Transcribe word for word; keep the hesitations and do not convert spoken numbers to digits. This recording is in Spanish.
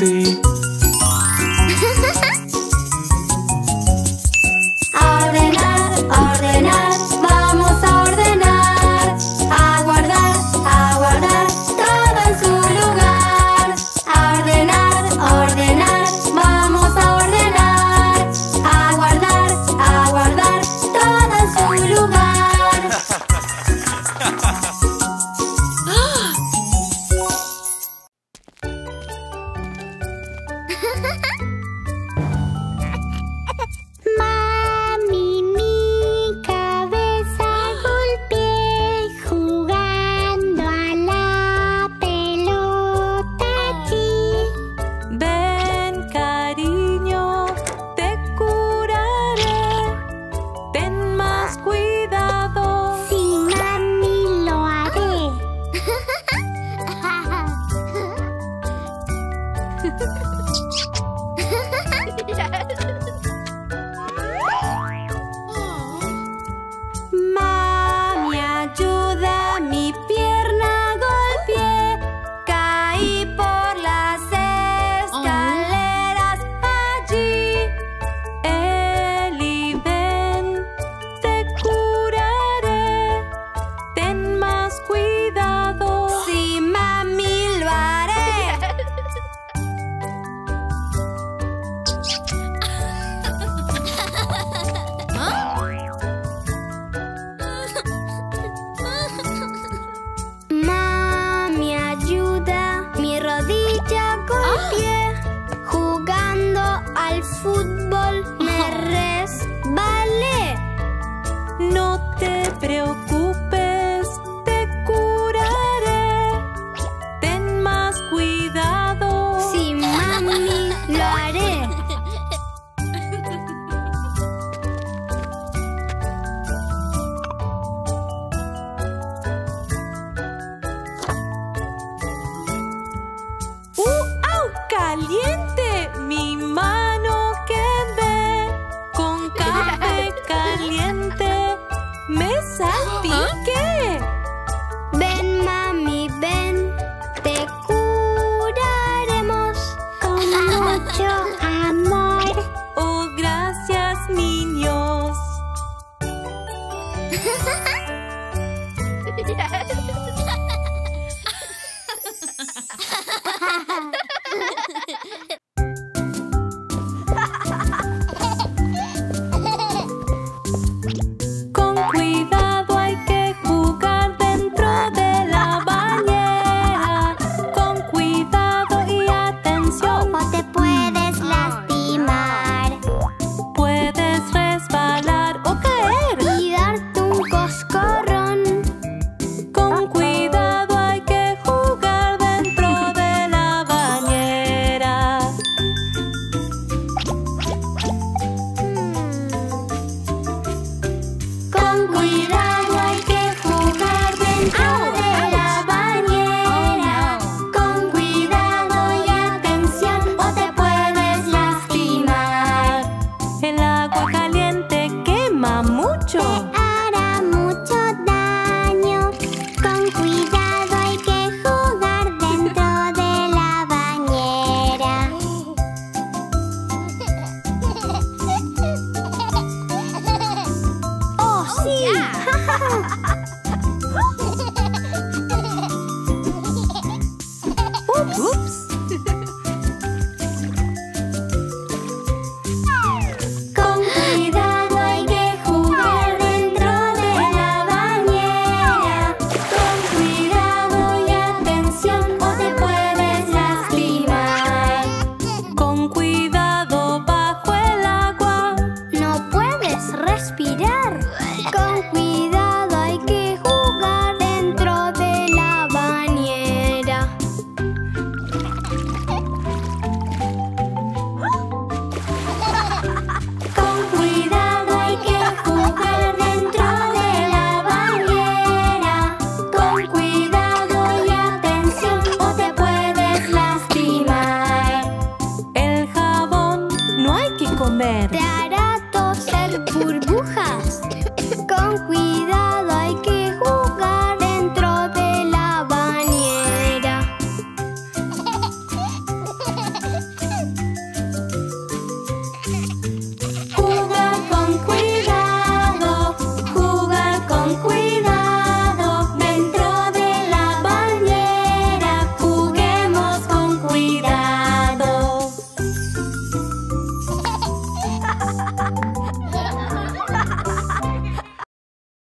así. A ordenar, a ordenar, vamos a ordenar. A guardar, a guardar, todo en su lugar. A ordenar, a ordenar, vamos a ordenar. A guardar, a guardar, todo en su lugar. Mami, mi cabeza golpeé jugando a la pelota allí. Ven, cariño, te curaré. Ten más cuidado. Sí, mami, lo haré. Mami, ayuda, mi pierna golpeé. Caí por las escaleras allí. Eli, ven, te curaré. Ten más cuidado. Sí, mami, lo haré. Mami, ayuda, mi rodilla golpeé. Jugando al fútbol me resbalé. No te preocupes, te curaré. Ten más cuidado. Sí, mami, lo haré. ¡Uh, au! ¡Caliente! Mi mano quemé. Con café caliente me salpiqué. Ven, mami, ven, te curaremos con mucho amor. Oh, gracias, niños.